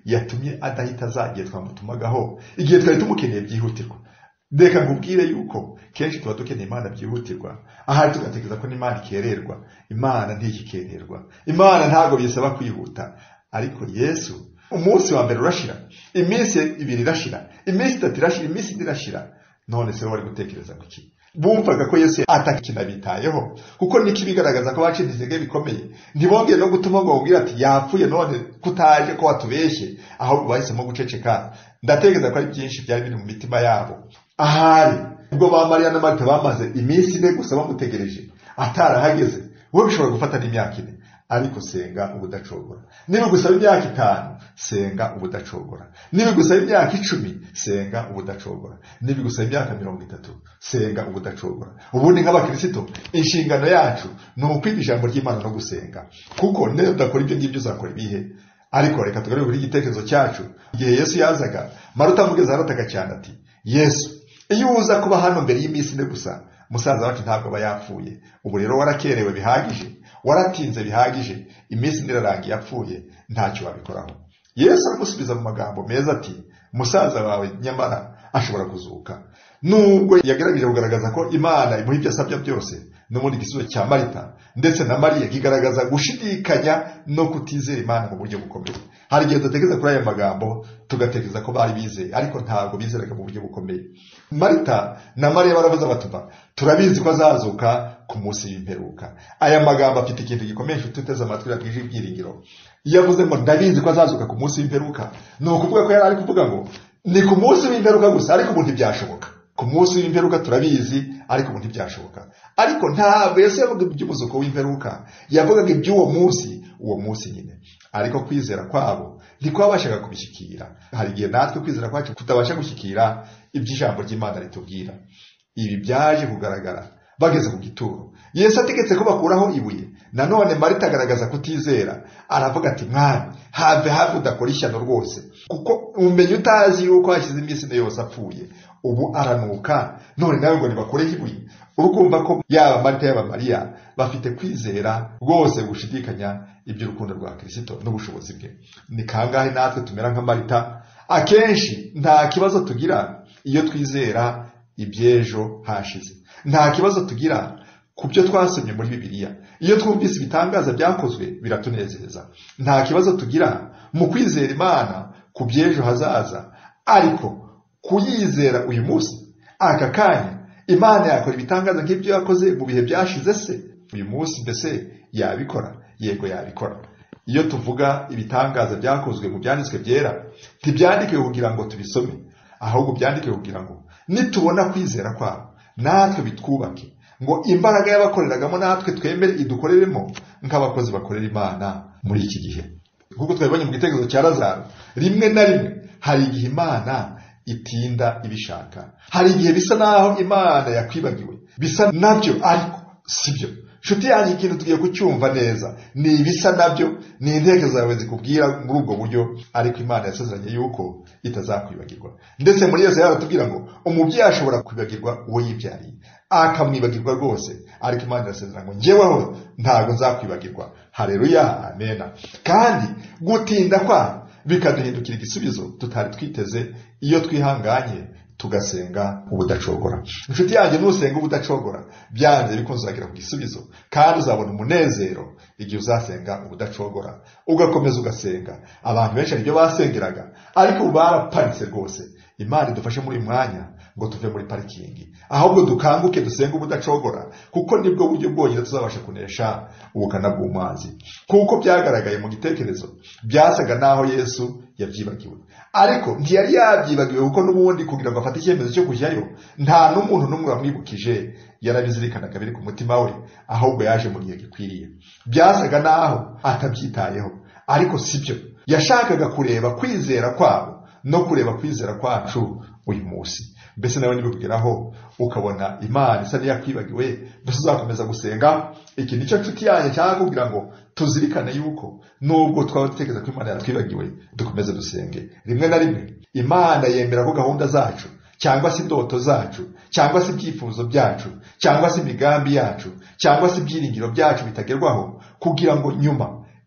yatumye adahita azagiye twamutumagaho igihe twari tumukeneye byihutirwa. Reka nkubwire yuko kenshi tuba dukeneye Imana byihutirwa, ahari tugatekereza ko n'Imana ikererwa. Imana ntiyikererwa, Imana ntabwo bisaba kwihuta. Ariko Yesu umunsi wa mbere urashira, iminsi ibiri irashira, iminsi itatu irashira, iminsi ine irashira. None se wari gutekereza kuki? Bumvaga ko Yesu atakinabitayeho, kuko niki bigaragaza ko bacitse intege bikomeye. Ntibongeye no gutuma ngo ubwira ati yapfuye none kutaje ko watubeshye, aho bahisemo guceceka. Ndatekereza ko ari byinshi byari biri mu mitima yabo. Ahari ubwo ba Mariya na Marita bamaze iminsi ine gusa bamutegereje atarahageze, wowe bishobora gufata n'imyaka ine. Ariko senga ubudacogora. Niba gusaba imyaka itanu, senga ubudacogora. Niba gusaba imyaka icumi, senga ubudacogora. Niba gusaba imyaka mirongo itatu, senga ubudacogora. Ubundi nk'abakristo inshingano yacu ni ukwiga ijambo ry'Imana no gusenga, kuko niba udakora ibyo ngibyo uzakora ibihe. Ariko reka tugarure kuri igitekerezo cyacu. Igihe Yesu yazaga, Marita amugeze arataka cyane ati, Yesu, iyo uza kuba hano mbere y'iminsi ine gusa, musaza wacu ntabwo aba yapfuye. Ubu rero warakerewe bihagije, waratinze bihagije, iminsi irarangiye yapfuye, ntacyo wabikoraho. Yesu aramusubiza mu magambo meza ati, musaza wawe nyamara ashobora kuzuka. Nubwo yagerageje kugaragaza ko Imana imuha ibyo asabye byose, n'ubundi igisubizo cya Marita ndetse na Mariya kigaragaza gushidikanya no kutizera Imana mu buryo bukomeye. Hari igihe dutekereza kuri aya magambo tugatekereza ko bari bizeye, ariko ntabwo bizeraga mu buryo bukomeye. Marita na Mariya baravuze batuba, turabizi ko azazuka ku munsi w'imperuka. Aya magambo afite ikintu gikomeye tuteze amatwi yabwije ibyiringiro. Yavuze ngo ndabizi ko azazuka ku munsi w'imperuka, ni ukuvuga ko yari ari kuvuga ngo ni ku munsi w'imperuka gusa, ariko ubu ntibyashoboka. Ku munsi w'imperuka turabizi, ariko ubu ntibyashoboka. Ariko ntabwo Yesu yavuga iby'umuzuko w'imperuka, yavugaga iby'uwo munsi, uwo munsi nyine. Ariko kwizera kwabo ntikwabashaga kubishyikira. Hari igihe natwe kwizera kwacu kutabasha gushyikira iby'ijambo ry'Imana ritubwira. Ibi byaje kugaragara bageze ku gituro. Yesu ategetse ko bakuraho ibuye. Nanone Marita agaragaza kutizera, aravuga ati, mwami, have have udakora ishyano rwose, kuko umenye utazi yuko hashize iminsi ine yose apfuye, ubu aranuka, none nawe ngo nibakoreho ibuye. Urumva ko yaba Marita yaba Mariya bafite kwizera rwose gushidikanya iby'urukundo rwa Kristo n'ubushobozi bwe. Ni kangahe natwe tumera nka Marita? Akenshi nta kibazo tugira iyo twizera iby'ejo hashize. Nta kibazo tugira ku byo twasomye muri Bibiliya. Iyo twumvise ibitangaza byakozwe biratunezeza. Nta kibazo tugira mu kwizera Imana ku by'ejo hazaza. Ariko kuyizera uyu munsi, aka kanya, Imana yakora ibitangaza nk'ibyo yakoze mu bihe byashize se? Uyu munsi mbese yabikora? Yego yabikora. Iyo tuvuga ibitangaza byakozwe mu byanditswe byera, ntibyandikwe kugira ngo tubisome, ahubwo byandikwe kugira ngo nitubona kwizera kwabo natwe bitwubake, ngo imbaraga y'abakoreragamo natwe twemere idukoreremo nk'abakozi bakorera Imana muri iki gihe. Kuko twabonye mu gitekerezo cya Lazaro, rimwe na rimwe hari igihe Imana itinda ibishaka. Hari igihe bisa naho Imana yakwibagiwe, bisa nabyo ariko sibyo. Nshuti yanjye, ikintu tugiye kucyumva neza ni ibisa nabyo, ni intege zawe zikubwira muri ubwo buryo, ariko Imana yasezeranye yuko itazakwibagirwa. Ndetse muri Yesu yaratubwira ngo umubyeyi ashobora kwibagirwa uwo yibyariye, akamwibagirwa rwose, ariko Imana yasezeranye ngo njyeweho ntabwo nzakwibagirwa. Haleluya, amena. Kandi gutinda kwa bikaduhindukira igisubizo tutari twiteze iyo twihanganye tugasenga ubudacogora. Inshuti yanjye, nusenga ubudacogora, byanze bikunze uzagera ku gisubizo, kandi uzabona umunezero igihe uzasenga ubudacogora, ugakomeza ugasenga. Abantu benshi aribyo basengeraga, ariko baraparitse rwose. Imana idufashe muri uyu mwanya ngo tuve muri parikingi, ahubwo dukanguke dusenga ubudacogora, kuko nibwo buryo bwonyine tuzabasha kunesha ubukana bw'umwanzi. Kuko byagaragaye mu gitekerezo, byasaga naho Yesu yabyibagiwe, ariko ntiyari yabyibagiwe, kuko n'ubundi kugira ngo afate icyemezo cyo kujyayo nta n'umuntu n'umwe wamwibukije. Yarabizirikanaga biri ku mutima we, ahubwo yaje mu gihe gikwiriye. Byasaga naho atabyitayeho, ariko sibyo. Yashakaga kureba kwizera kwabo no kureba kwizera kwacu uyu munsi. Mbese nawe nibikugeraho ukabona Imana isa n'iyakwibagiwe, mbese uzakomeza gusenga? Iki nicyo nshuti yanjye cyangwa kugira ngo tuzirikane yuko nubwo twaba dutekereza ko Imana yaratwibagiwe, dukomeze dusenge. Rimwe na rimwe Imana yemera ko gahunda zacu, cyangwa se indoto zacu, cyangwa se ibyifuzo byacu, cyangwa se imigambi yacu, cyangwa se ibyiringiro byacu bitagerwaho, kugira ngo nyuma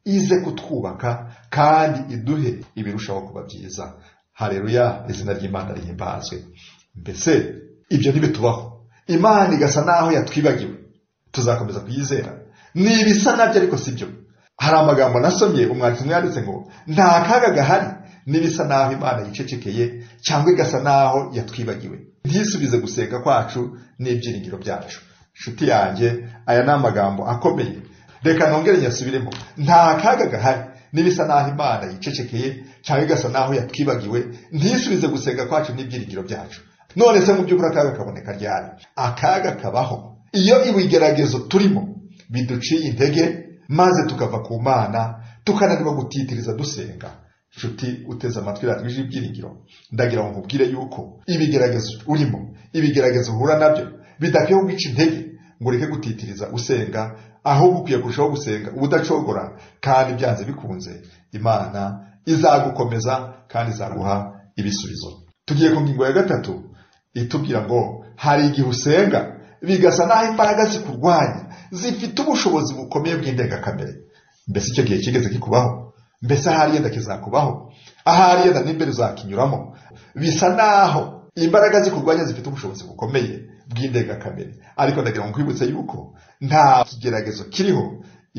ize kutwubaka kandi iduhe ibirushaho kuba byiza. Haleluya, izina ry'Imana rihimbazwe. Mbese ibyo ntibitubaho, Imana igasa naho yatwibagiwe, tuzakomeza kuyizera? Nibisa nabyo ariko sibyo. Hari amagambo nasomye umwanditsi mwanditse ngo nta kaga gahari nibisa naho Imana yicecekeye cyangwa igasa naho yatwibagiwe, ntisubize gusenga kwacu n'ibyiringiro byacu. Nshuti yanjye, aya ni amagambo akomeye, reka nongere nyasubiremo. Nta kaga gahari nibisa naho Imana yicecekeye cyangwa igasa naho yatwibagiwe, ntisubize gusenga kwacu n'ibyiringiro byacu. None se mu by'ukuri akaga kaboneka ryari? Akaga kabaho iyo ibigeragezo turimo biduciye intege maze tukava ku Mana, tukananirwa gutitiriza dusenga. Nshuti uteze amatwi radiyo y'ibyiringiro, ndagira ngo nkubwire yuko ibigeragezo urimo, ibigeragezo uhura nabyo bidakwiye kuguca intege ngo ureke gutitiriza usenga, ahubwo ukwiye kurushaho gusenga ubudacogora, kandi byanze bikunze Imana izagukomeza kandi izaguha ibisubizo. Tugiye ku ngingo ya gatatu itubwira ngo hari igihe usenga bigasa naho imbaraga zikurwanya zifite ubushobozi bukomeye bw'indengakamere. Mbese icyo gihe kigeze kikubaho? Mbese ahari yenda kizakubaho? Ahari yenda n'imbere uzakinyuramo? Bisa naho imbaraga zikurwanya zifite ubushobozi bukomeye bw'indengakamere. Ariko ndagira ngo nkwibutse yuko nta kigeragezo kiriho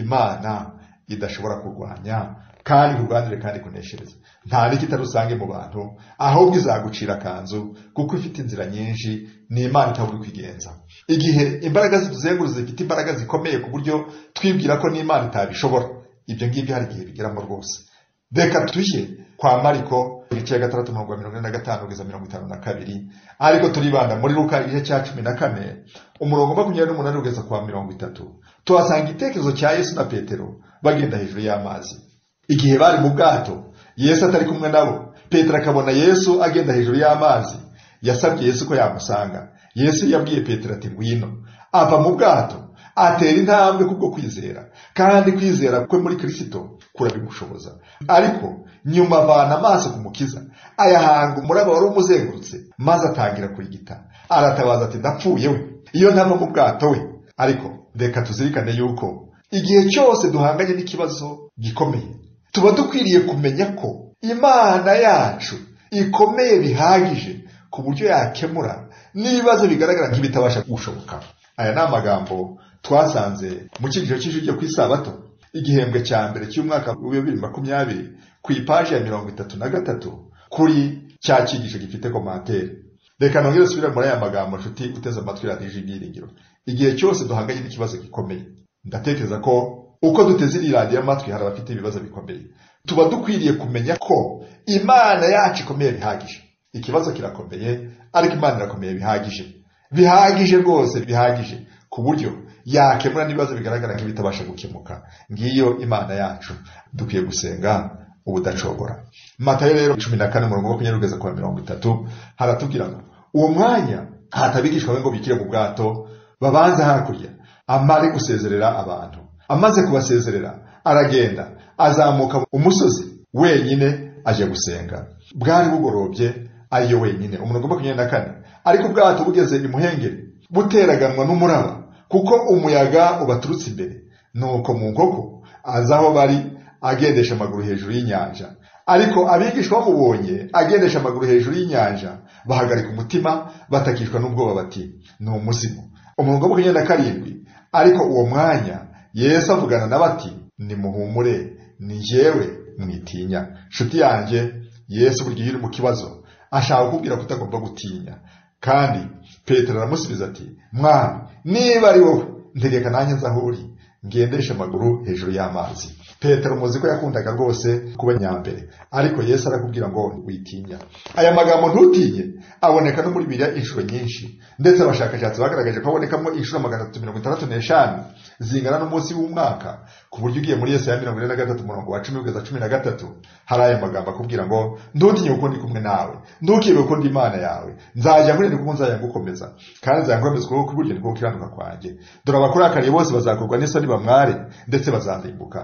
Imana idashobora kurwanya, kandi kurwanire kandi kuneshereza. Nta n'ikitari usange mu bantu, ahubwo izagucira kanzu kuko ifite inzira nyinshi, ni Imana itabura kwigenza. Igihe imbaraga zituzenguruza zifite imbaraga zikomeye ku buryo twibwira ko n'Imana itabishobora, ibyo ngibyo hari igihe bigeramo rwose. Reka tujye kwa Mariko igice cya gatandatu mirongo mirongo ine na gatanu kugeza mirongo itanu na kabiri, ariko turibanda muri Luka igice cya cumi na kane umurongo makumyabiri n'umunani kugeza kwa mirongo itatu. Tuhasanga igitekerezo cya Yesu na Petero bagenda hejuru y'amazi. Igihe bari mu bwato, Yesu atari kumwe nabo, Petero akabona Yesu agenda hejuru y'amazi, yasabye Yesu ko yamusanga. Yesu yabwiye Petero ati ngwino. Ava mu bwato, atera intambwe kubwo kwizera, kandi kwizera kwe muri Kristo kurabimushoboza. Ariko nyuma avana amaso ku Mukiza, ayahanga umuraba wari umuzengurutse, maze atangira kurigita. Aratabaza ati ndapfuye we, iyo ntava mu bwato we. Ariko reka tuzirikane yuko igihe cyose duhanganye n'ikibazo gikomeye, tuba dukwiriye kumenya ko Imana yacu ikomeye bihagije ku buryo yakemura n'ibibazo bigaragara nk'ibitabasha gushoboka. Aya ni amagambo twasanze mu cyigisho cy'ijwi ryo ku Isabato, igihembwe cya mbere cy'umwaka wa bibiri makumyabiri, ku ipaji ya mirongo itatu na gatatu, kuri cya cyigisho gifite komantere. Reka nongere nsubire muri aya magambo, nshuti uteze amatwi radiyo y'ibyiringiro. Igihe cyose duhanganye n'ikibazo gikomeye, ndatekereza ko uko duteze iri radiyo amatwi hari abafite ibibazo bikomeye, tuba dukwiriye kumenya ko Imana yacu ikomeye bihagije. Ikibazo kirakomeye, ariko Imana irakomeye bihagije, bihagije rwose, bihagije ku buryo yakemura n'ibibazo bigaragara nk'ibitabasha gukemuka. Ngiyo Imana yacu, dukwiye gusenga ubudacogora. Matayo rero cumi na kane umurongo wa makumyabiri kugeza kwa mirongo itatu haratubwira ngo uwo mwanya hatabigishwa be ngo bikire mu bwato babanze hakurya, amare gusezerera abantu. Amaze kubasezerera aragenda azamuka umusozi wenyine aje gusenga. Bwari bugorobye ariyo wenyine. Umurongo wa makumyabiri na kane ariko ubwato bugeze imuhengeri buteraganwa n'umuraba, kuko umuyaga ubaturutse imbere. Nuko mu nkoko aza aho bari agendesha amaguru hejuru y'inyanja. Ariko abigishwa bamubonye agendesha amaguru hejuru y'inyanja bahagarika umutima, batakishwa n'ubwoba bati ni umuzimu. Umurongo wa makumyabiri na karindwi ariko uwo mwanya Yesu avugana na bati nimuhumure, ni jyewe, mwitinya. Nshuti yanjye, Yesu burya iyo uri mu kibazo ashaka kukubwira ko utagomba gutinya. Kandi Petero aramusubiza ati mwami, niba ari wowe ntegeka nanjye nza aho uri ngendesha amaguru hejuru y'amazi. Petero muzi ko yakundaga rwose kuba nyambere, ariko Yesu arakubwira ngo witinya. Aya magambo ntutinye aboneka no muri Bibiliya inshuro nyinshi, ndetse abashakashatsi bagaragaje ko abonekamo inshuro magana atatu mirongo itandatu n'eshanu zingana n'umunsi w'umwaka, ku buryo ugiye muri Yesaya mirongo ine na gatatu umurongo wa cumi kugeza cumi na gatatu hari aya magambo akubwira ngo ntutinye kuko ndi kumwe nawe, ntukibe kuko ndi Imana yawe, nzajya nkurinde kuko nzajya ngukomeza, kandi nzagukomeza ukuboko kw'iburyo niko gukiranuka kwanjye. Dore abakurakariye bose bazakorwa n'isoni bamware, ndetse bazarimbuka.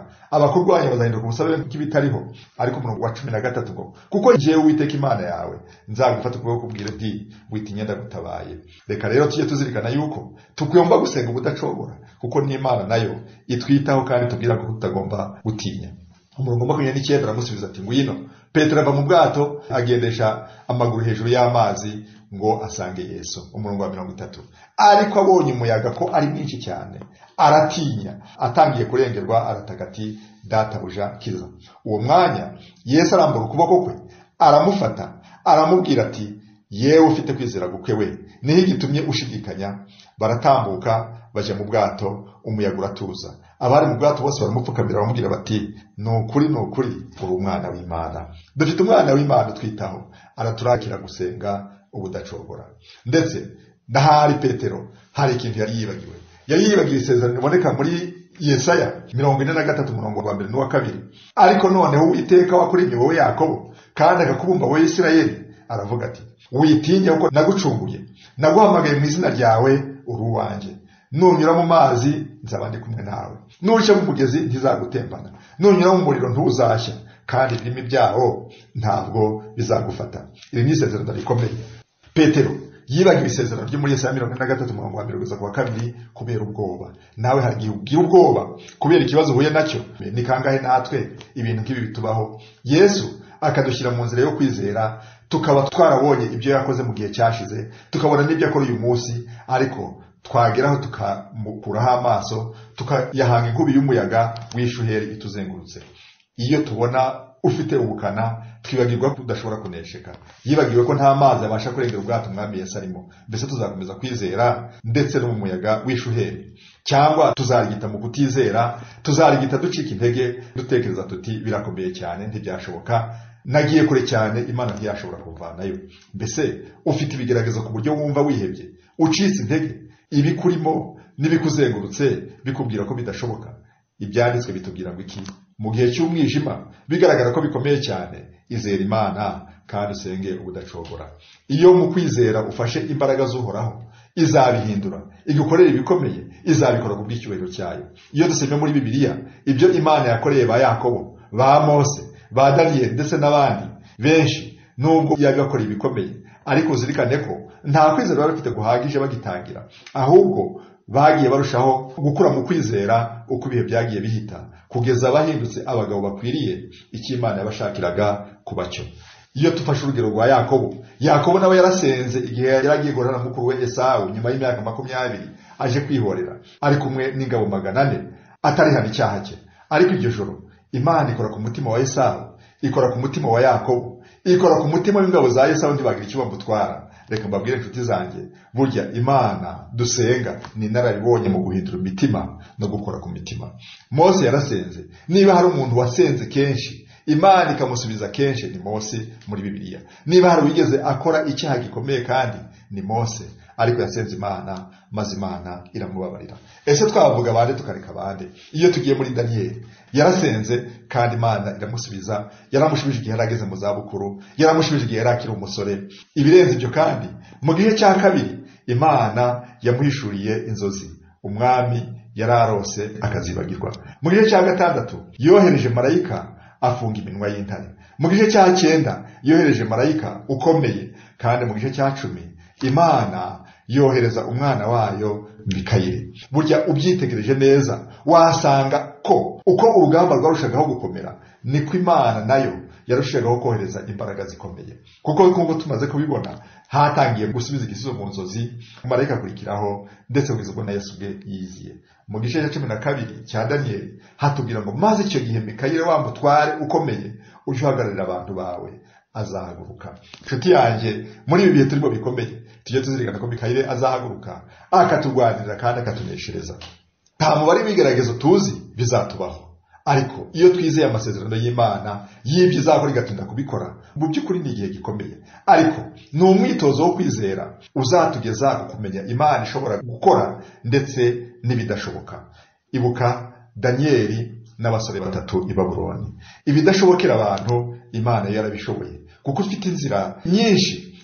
abakurwanya bazahinduka ubusabe bw'ibitariho. Ariko umurongo wa cumi na gatatu ngo kuko jewe Uwiteka Imana yawe nzagufata ukuboko kubwire uti witinya ndagutabaye. Reka rero tujye tuzirikana yuko tukwiyomba gusenga ubudacogora, kuko n'Imana nayo itwitaho kandi tubwira ko tutagomba gutinya. Umurongo wa makumyabiri n'icyenda aramusubiza ati ngwino. Petero ava mu bwato agendesha amaguru hejuru y'amazi ngo asange Yesu. Umurongo wa mirongo itatu ariko abonye umuyaga ko ari mwinshi cyane aratinya, atangiye kurengerwa arataka ati databuja kiza. Uwo mwanya Yesu arambura ukuboko kwe aramufata aramubwira ati yewe ufite kwizera guke we, niho igitumye ushidikanya? Baratambuka baje mu bwato, umuyaga uratuza. Abari mu bwato bose baramupfukamira baramubwira bati nukuri nukuri uri umwana w'Imana. Dufite umwana w'Imana twitaho, araturakira gusenga ubudacogora. Ndetse ndahari Petero hari ikintu yari yibagiwe. Yari yibagiwe isezerano riboneka muri Yesaya mirongo ine na gatatu umurongo wa mbere n'uwa kabiri. Ariko noneho Uwiteka wakuremye wowe Yakobo kandi akakubumba wowe Isirayeli aravuga ati witinya kuko nagucunguye, naguhamagaye mu izina ryawe uri uwanjye. Nunyura mu mazi nzaba ndi kumwe nawe, nuca mu mugezi ntizagutembana, nunyura mu muriro ntuzashya, kandi ibirimi byawo ntabwo bizagufata. Iri ni isezerano rikomeye. Petero yibagiwe isezerano ryo muri Yesaya mirongo ine na gatatu umurongo wa mbere kugeza ku wa kabiri kubera ubwoba. Nawe hari igihe ugira ubwoba kubera ikibazo uhuye nacyo. Ni kangahe natwe ibintu nk'ibi bitubaho, Yesu akadushyira mu nzira yo kwizera, tukaba twarabonye ibyo yakoze mu gihe cyashize, tukabona n'ibyo akora uyu munsi, ariko twageraho tukamukuraho amaso, tukayahanga inkubi y'umuyaga w'ishuheri ituzengurutse. Iyo tubona ufite ubukana twibagirwa ko udashobora kunesheka. Yibagiwe ko nta mazi abasha kurengera ubwato umwami Yesu arimo. Mbese tuzakomeza kwizera ndetse no mu muyaga w'ishuheri, cyangwa tuzarigita mu kutizera, tuzarigita ducika intege dutekereza tuti birakomeye cyane ntibyashoboka, nagiye kure cyane, Imana ntiyashobora kuvanayo. Mbese ufite ibigeragezo ku buryo wumva wihebye, ucitse intege, ibikurimo n'ibikuzengurutse bikubwira ko bidashoboka. Ibyanditswe bitubwira ngo iki? Mu gihe cy'umwijima bigaragara ko bikomeye cyane, izera Imana kandi usenge ubudacogora. Iyo mu kwizera ufashe imbaraga z'Uhoraho, izabihindura, igukorera ibikomeye, izabikora ku bw'icyubahiro cyayo. Iyo dusomye muri Bibiliya ibyo Imana yakoreye ba Yakobo, ba Mose, ba Daniyeli ndetse n'abandi benshi, nubwo yabibakoreye ibikomeye, ariko uzirikane ko nta kwizera bari bafite guhagije bagitangira, ahubwo bagiye barushaho gukura mu kwizera uko ibihe byagiye bihita, kugeza bahindutse abagabo bakwiriye icyo Imana yabashakiraga kuba cyo. Iyo tufashe urugero rwa Yakobo, Yakobo nawe yarasenze igihe yaragiye guhorana na mukuru we Esawu nyuma y'imyaka makumyabiri, aje kwihorera ari kumwe n'ingabo magana ane atarihana icyaha cye. Ariko iryo joro Imana ikora ku mutima wa Esawu, ikora ku mutima wa Yakobo, ikora ku mutima w'ingabo za Esawu ntibagira icyo bamutwara. Reka mbabwire inshuti zanjye, burya Imana dusenga ni inararibonye mu guhindura imitima no gukora ku mitima. Mose yarasenze. Niba hari umuntu wasenze kenshi Imana ikamusubiza kenshi ni Mose muri Bibiliya. Niba hari wigeze akora icyaha gikomeye kandi ni Mose, ariko yasenze Imana maze Imana iramubabarira. Ese twavuga bande tukareka bande? Iyo tugiye muri Daniyeli, yarasenze kandi Imana iramusubiza. Yaramushubije igihe yarageze mu zabukuru, yaramushubije igihe yarakiri umusore. Ibirenze ibyo kandi mu gihe cya kabiri Imana yamuhishuriye inzozi umwami yararose akazibagirwa. Mu gihe cya gatandatu yohereje marayika afunga iminwa y'intare. Mu gihe cya cyenda yohereje marayika ukomeye, kandi mu gihe cya cumi Imana yohereza umwana wayo Mikayeli. Burya ubyitegereje neza wasanga ko uko urugamba rwarushagaho gukomera niko Imana nayo yarushagaho kohereza imbaraga zikomeye. Kuko nk'uko tumaze kubibona, hatangiye gusubiza igisubizo mu nzozi, marayika akurikiraho, ndetse kugeza ubwo na Yesu ubwe yiziye. Mu gice cya cumi na kabiri cya Daniyeli hatubwira ngo maze icyo gihe Mikayeli wa mutware ukomeye uje uhagararira abantu bawe azahaguruka. Nshuti yanjye, muri ibi bihe turimo bikomeye tujye tuzirikana ko Mikayeli azahaguruka akaturwanirira kandi akatuneshereza. Nta mubare w'ibigeragezo tuzi bizatubaho, ariko iyo twizeye amasezerano y'Imana y'ibyo izakora igatinda kubikora, mu by'ukuri ni igihe gikomeye. Ariko ni umwitozo wo kwizera uzatugeza ku kumenya Imana ishobora gukora ndetse n'ibidashoboka. Ibuka Daniyeli n'abasore batatu i Babuloni. Ibidashobokera abantu Imana yarabishoboye, kuko ufite inzira nyinshi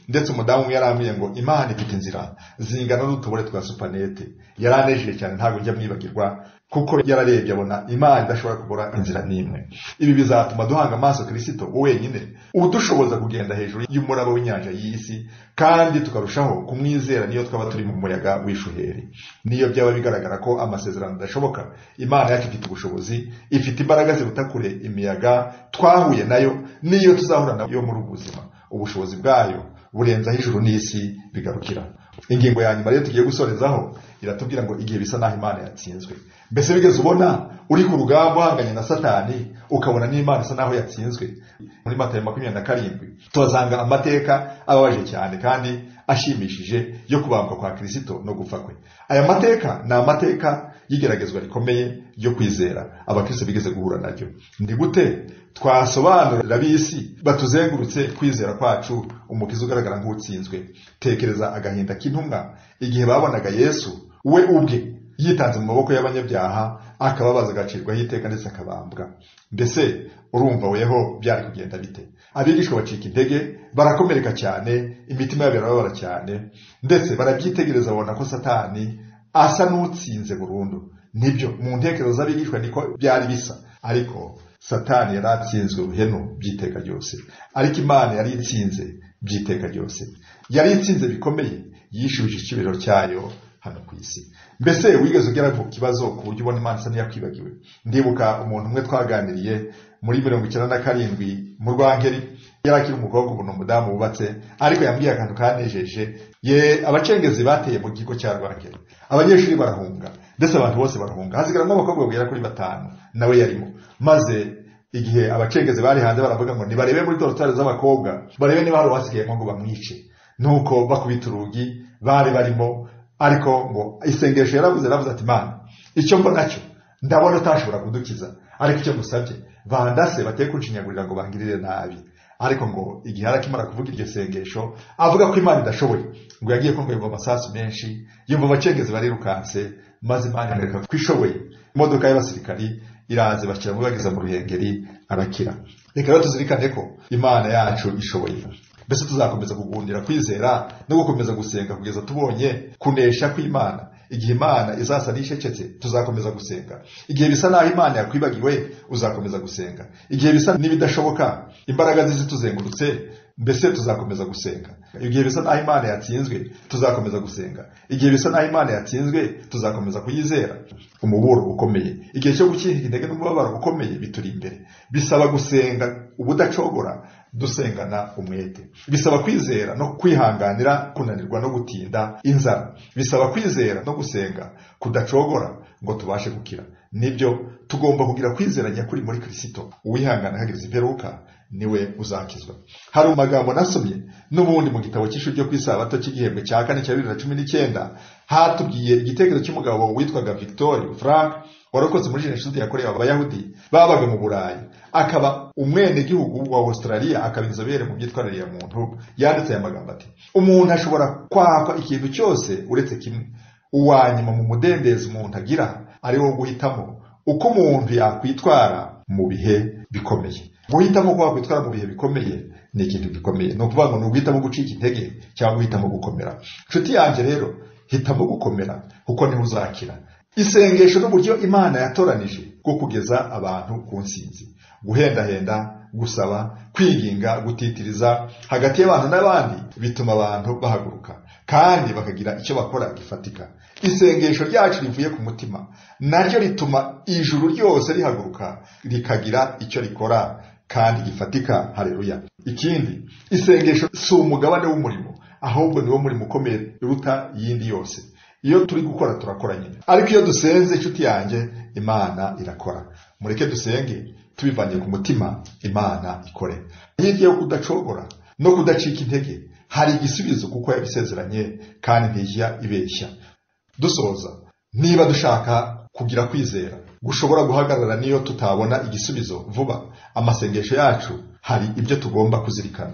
ndetse umudamu umwe yarambwiye ngo Imana ifite inzira zingana n'utubore twa supanete. Yaranejeje cyane, ntabwo njya mwibagirwa, kuko yararebye abona Imana idashobora kubura inzira n'imwe. Ibi bizatuma duhanga amaso Kristo wenyine udushoboza kugenda hejuru y'umuraba w'inyanja y'isi, kandi tukarushaho kumwizera niyo twaba turi mu muyaga w'ishuheri. Niyo byaba bigaragara ko amasezerano adashoboka, Imana yacu ifite ubushobozi, ifite imbaraga ziruta kure imiyaga twahuye nayo niyo tuzahura nayo muri ubuzima. Ubushobozi bwayo burenza ijuru n'isi bigarukira. Ingingo ya nyuma rero tugiye gusorezaho iratubwira ngo igihe bisa naho Imana yatsinzwe. Mbese bigeze ubona uri ku rugamba uhanganye na Satani ukabona n'Imana isa naho yatsinzwe? Muri Matayo makumyabiri na karindwi tuzanga amateka ababaje cyane kandi ashimishije yo kubambwa kwa Kristo no gupfa kwe. Aya mateka ni amateka y'igeragezwa rikomeye ryo kwizera abakristo bigeze guhura naryo. Ndi gute twasobanurira ab'isi batuzengurutse kwizera kwacu umukiza ugaragara nk'utsinzwe? Tekereza agahinda k'intumwa igihe babonaga Yesu we ubwe yitanze mu maboko y'abanyabyaha, akababaza agacirwaho iteka ndetse akabambwa. Mbese urumva weho byari kugenda bite? Abigishwa bacika intege, barakomereka cyane, imitima yabo irababara cyane, ndetse barabyitegereza babona ko Satani asa n'utsinze burundu. Nibyo mu ntekerezo z'abigishwa niko byari bisa, ariko Satani yari atsinzwe ruhenu byiteka ryose, ariko Imana yari itsinze byiteka ryose. Yari itsinze bikomeye, yishubije ikibero cyayo hano ku isi. Mbese wigeze ugera ku kibazo ku buryo ubona Imana isa n'iyakwibagiwe? Ndibuka umuntu umwe twaganiriye muri mirongo icyenda na karindwi mu Rwangeri, yarakiri umukobwa, ubu ni umudamu wubatse, ariko yambwiye akantu kanejeje. Ye abacengezi bateye mu kigo cya Rwangeri, abanyeshuri barahunga, ndetse abantu bose barahunga, hasigaramo abakobwa bagera kuri batanu, nawe yarimo. Maze igihe abacengezi bari hanze baravuga ngo nibarebe muri dorotwari z'abakobwa barebe niba hari uwasigayemo ngo bamwice. Nuko bakubita urugi bari barimo, ariko ngo isengesho yaravuze yaravuze ati Mana, icyo mbona cyo ndabona utashobora kudukiza, ariko icyo ngusabye bandase bateye kunshinyagurira ngo bangirire nabi. Ariko ngo igihe arakimara kuvuga iryo sengesho avuga ko Imana idashoboye, ngo yagiye kumva yumva amasasu menshi, yumva abacengezi barirukanse, maze Imana imwereka ko ishoboye. Imodoka y'abasirikari iraze bashyira mu bageza mu ruhengeri, arakira. Reka rero tuzirikane ko Imana yacu ishoboye. Mbese tuzakomeza kugundira kwizera no gukomeza gusenga kugeza tubonye kunesha kw'Imana. Igihe Imana izasa n'ishecetse tuzakomeza gusenga. Igihe bisa naho Imana yakwibagiwe uzakomeza gusenga. Igihe bisa n'ibidashoboka imbaraga zizituzengurutse, mbese tuzakomeza gusenga. Igihe bisa naho Imana yatsinzwe tuzakomeza gusenga. Igihe bisa naho Imana yatsinzwe tuzakomeza kuyizera. Umuburo ukomeye, igihe cyo gukinga intege n'umubabaro ukomeye bituri imbere, bisaba gusenga ubudacogora, dusengana umwete. Bisaba kwizera no kwihanganira kunanirwa no gutinda inzara. Bisaba kwizera no gusenga kudacogora ngo tubashe gukira. Nibyo tugomba kugira kwizera nyakuri muri Kristo. Uwihangana hagiriza imperuka niwe uzakizwa. Hari amagambo nasomye n'ubundi mu gitabo cy'ishuri ryo kwisabato cy'igihembwe cya kane cya bibiri na cumi n'icyenda, hatubwiye igitekerezo cy'umugabo witwaga Victor Frank warokotse muri jenoside yakorewe abayahudi babaga mu Burayi, akaba umwene gihugu wa Australia, akaba inzobere mu myitwarire ya muntu. Yanditse aya magambo ati: umuntu ashobora kwakwa ikintu cyose uretse kimwe, uwanyuma mu mudendezo umuntu agira ari wo guhitamo uko umuntu yakwitwara mu bihe bikomeye. Guhitamo ko wakwitwara mu bihe bikomeye ni ikintu gikomeye. No kuvuga ngo ni uguhitamo gucika intege cyangwa guhitamo gukomera. Nshuti yanjye rero, hitamo gukomera kuko niho uzakira. Isengesho n'uburyo Imana yatoranije bwo kugeza abantu ku nsinzi. Guhendahenda, gusaba, kwiginga, gutitiriza hagati y'abantu n'abandi bituma abantu bahaguruka kandi bakagira icyo bakora gifatika. Isengesho ryacu rivuye ku mutima naryo rituma ijuru ryose rihaguruka rikagira icyo rikora kandi gifatika. Haleluya. Ikindi, isengesho si umugabane w'umurimo, ahubwo niwo murimo ukomeye uruta yindi yose. Iyo turi gukora turakora nyine, ariko iyo dusenze inshuti yanjye Imana irakora. Mureke dusenge tubivanye ku mutima, Imana ikore. Hirya yo kudacogora no kudacika intege hari igisubizo kuko yabisezeranye kandi ntijya ibeshya. Dusoza, niba dushaka kugira kwizera gushobora guhagarara niyo tutabona igisubizo vuba, amasengesho yacu hari ibyo tugomba kuzirikana.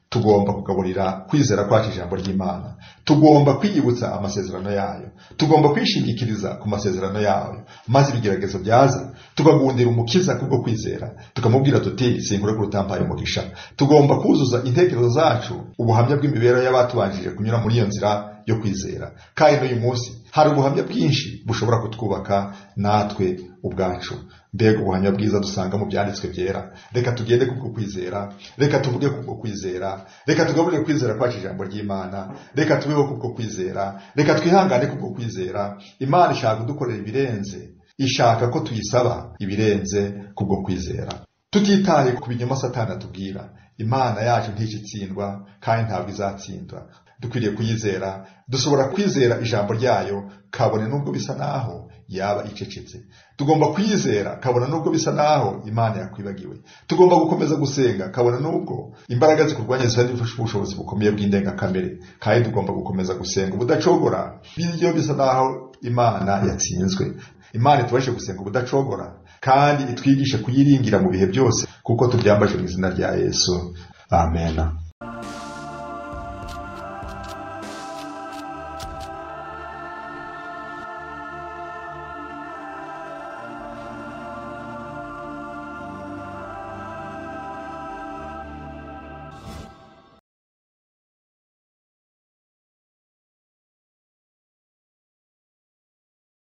tugomba kugaburira kwizera kwacu ijambo ry'Imana, tugomba kwiyibutsa amasezerano yayo, tugomba kwishingikiriza ku masezerano yayo, maze ibigeragezo byaza tukagundira umukiza kubwo kwizera, tukamubwira tuti sinkure ku rutampaye umugisha. Tugomba kuzuza intekerezo zacu ubuhamya bw'imibereho y'abatubanjije kunyura muri iyo nzira yo kwizera. Kandi n'uyu munsi hari ubuhamya bwinshi bushobora kutwubaka natwe ubwacu. Mbega ubuhamya bwiza dusanga mu byanditswe byera. Reka tugende kubwo kwizera, reka tuvuge kubwo kwizera, reka tugaburire kwizera kwacu ijambo ry'Imana, reka tubeho kubwo kwizera, reka twihangane kubwo kwizera. Imana ishaka kudukorera ibirenze, ishaka ko tuyisaba ibirenze kubwo kwizera. Tutitaye ku binyoma Satani atubwira, Imana yacu nticitsindwa kandi ntabwo izatsindwa. Dukwiriye kuyizera, dushobora kwizera ijambo ryayo kabone nubwo bisa naho yaba icecetse. Tugomba kwizera kabone nubwo bisa naho Imana yakwibagiwe. Tugomba gukomeza gusenga kabone nubwo imbaraga zikurwanya zifite ubushobozi bukomeye bw'indengakamere, kandi tugomba gukomeza gusenga ubudacogora iyo bisa naho Imana yatsinzwe. Imana itubashe gusenga ubudacogora kandi itwigishe kuyiringira mu bihe byose, kuko tubyambaje mu izina rya Yesu. Amen.